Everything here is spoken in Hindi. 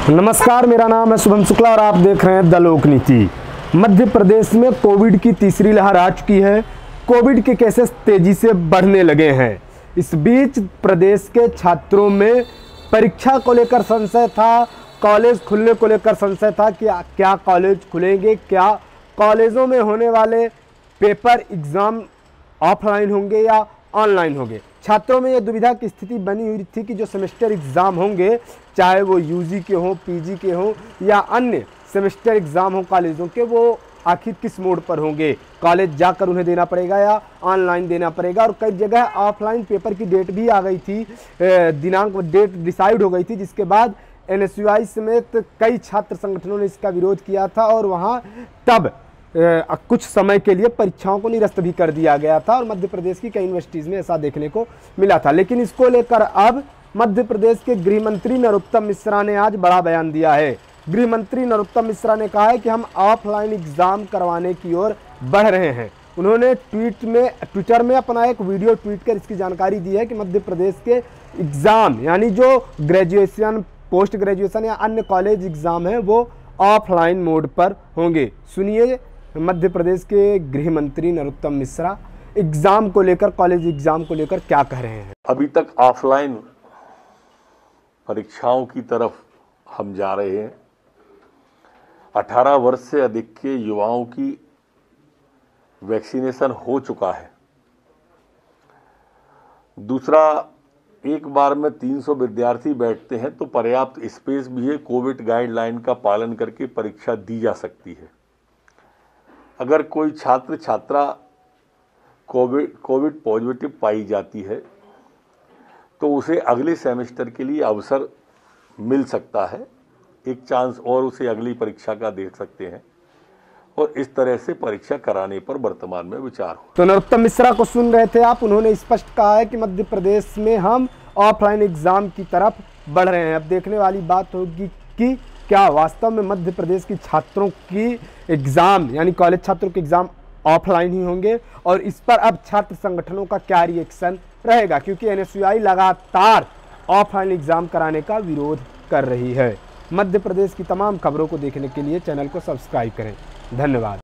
नमस्कार, मेरा नाम है शुभम शुक्ला और आप देख रहे हैं द लोक नीति। मध्य प्रदेश में कोविड की तीसरी लहर आ चुकी है। कोविड के केसेस तेजी से बढ़ने लगे हैं। इस बीच प्रदेश के छात्रों में परीक्षा को लेकर संशय था, कॉलेज खुलने को लेकर संशय था कि क्या कॉलेज खुलेंगे, क्या कॉलेजों में होने वाले पेपर एग्ज़ाम ऑफलाइन होंगे या ऑनलाइन होंगे। छात्रों में यह दुविधा की स्थिति बनी हुई थी कि जो सेमेस्टर एग्ज़ाम होंगे, चाहे वो यूजी के हों, पीजी के हों या अन्य सेमेस्टर एग्ज़ाम हों कॉलेजों के, वो आखिर किस मोड पर होंगे, कॉलेज जाकर उन्हें देना पड़ेगा या ऑनलाइन देना पड़ेगा। और कई जगह ऑफलाइन पेपर की डेट भी आ गई थी, दिनांक डेट डिसाइड हो गई थी, जिसके बाद एनएसयूआई समेत कई छात्र संगठनों ने इसका विरोध किया था और वहाँ तब कुछ समय के लिए परीक्षाओं को निरस्त भी कर दिया गया था और मध्य प्रदेश की कई यूनिवर्सिटीज़ में ऐसा देखने को मिला था। लेकिन इसको लेकर अब मध्य प्रदेश के गृह मंत्री नरोत्तम मिश्रा ने आज बड़ा बयान दिया है। गृह मंत्री नरोत्तम मिश्रा ने कहा है कि हम ऑफलाइन एग्ज़ाम करवाने की ओर बढ़ रहे हैं। उन्होंने ट्विटर में अपना एक वीडियो ट्वीट कर इसकी जानकारी दी है कि मध्य प्रदेश के एग्ज़ाम यानी जो ग्रेजुएशन, पोस्ट ग्रेजुएशन या अन्य कॉलेज एग्ज़ाम हैं वो ऑफलाइन मोड पर होंगे। सुनिए मध्य प्रदेश के गृह मंत्री नरोत्तम मिश्रा एग्ज़ाम को लेकर, कॉलेज एग्ज़ाम को लेकर क्या कह रहे हैं। अभी तक ऑफलाइन परीक्षाओं की तरफ हम जा रहे हैं। 18 वर्ष से अधिक के युवाओं की वैक्सीनेशन हो चुका है। दूसरा, एक बार में 300 विद्यार्थी बैठते हैं तो पर्याप्त स्पेस भी है। कोविड गाइडलाइन का पालन करके परीक्षा दी जा सकती है। अगर कोई छात्र छात्रा कोविड पॉजिटिव पाई जाती है तो उसे अगले सेमेस्टर के लिए अवसर मिल सकता है, एक चांस और उसे अगली परीक्षा का दे सकते हैं और इस तरह से परीक्षा कराने पर वर्तमान में विचार हो। तो नरोत्तम मिश्रा को सुन रहे थे आप। उन्होंने स्पष्ट कहा है कि मध्य प्रदेश में हम ऑफलाइन एग्ज़ाम की तरफ बढ़ रहे हैं। अब देखने वाली बात होगी कि क्या वास्तव में मध्य प्रदेश की छात्रों की एग्ज़ाम यानी कॉलेज छात्रों के एग्ज़ाम ऑफलाइन ही होंगे और इस पर अब छात्र संगठनों का क्या रिएक्शन रहेगा, क्योंकि एनएसयूआई लगातार ऑफलाइन एग्ज़ाम कराने का विरोध कर रही है। मध्य प्रदेश की तमाम खबरों को देखने के लिए चैनल को सब्सक्राइब करें। धन्यवाद।